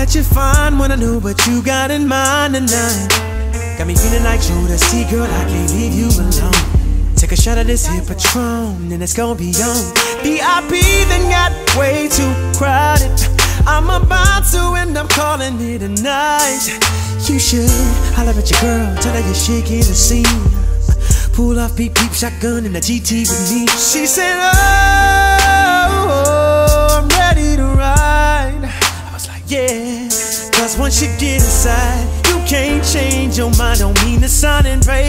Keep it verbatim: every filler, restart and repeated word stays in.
that you're fine when I knew what you got in mind tonight. Got me feeling like Jodeci, girl, I can't leave you alone. Take a shot of this here Patron, and it's gonna be on. V I P then got way too crowded. I'm about to end up calling it a night. You should holler at your girl, tell her you're shaking the scene. Pull off peep peep shotgun in the G T with me. She said, oh, I'm ready to ride. I was like, yeah, cause once you get inside, you can't change your mind. Don't mean to sound and pray.